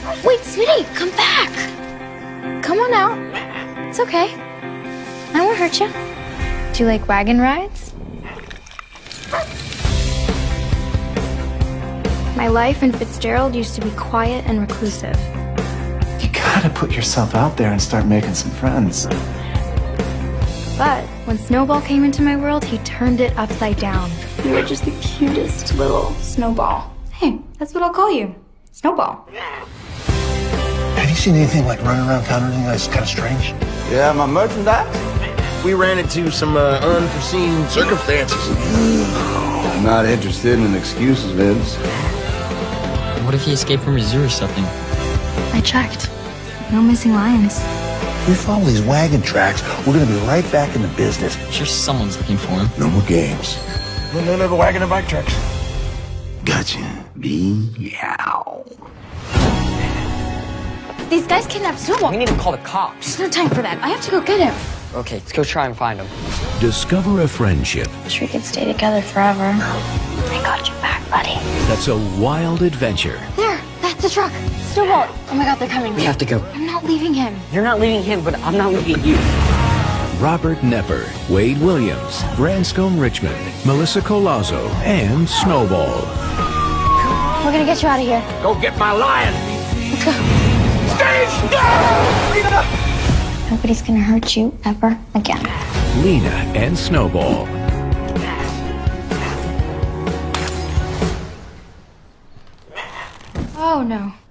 Wait, sweetie, come back. Come on out. It's okay. I won't hurt you. Do you like wagon rides? My life in Fitzgerald used to be quiet and reclusive. You gotta put yourself out there and start making some friends. But when Snowball came into my world, he turned it upside down. You were just the cutest little snowball. Hey, that's what I'll call you. Snowball. Have you seen anything like running around town or anything that's kind of strange? Yeah, my merchandise. We ran into some unforeseen circumstances. I'm not interested in excuses, Vince. What if he escaped from a zoo or something? I checked. No missing lions. We follow these wagon tracks, we're gonna be right back in the business. I'm sure someone's looking for him. No more games. No wagon and bike tracks. Gotcha. Meow. These guys kidnapped Snowball. We need to call the cops. There's no time for that. I have to go get him. Okay, let's go try and find him. Discover a friendship Wish we could stay together forever. I got you back, buddy. that's a wild adventure. There, that's the truck. Snowball. Oh my God, they're coming. We have to go. I'm not leaving him. You're not leaving him, but I'm not leaving you. Robert Nepper, Wade Williams, Branscombe Richmond, Melissa Colazzo, and Snowball. We're gonna get you out of here. Go get my lion. Let's go. Stage! No! Nobody's gonna hurt you ever again. Lena and Snowball. Oh no.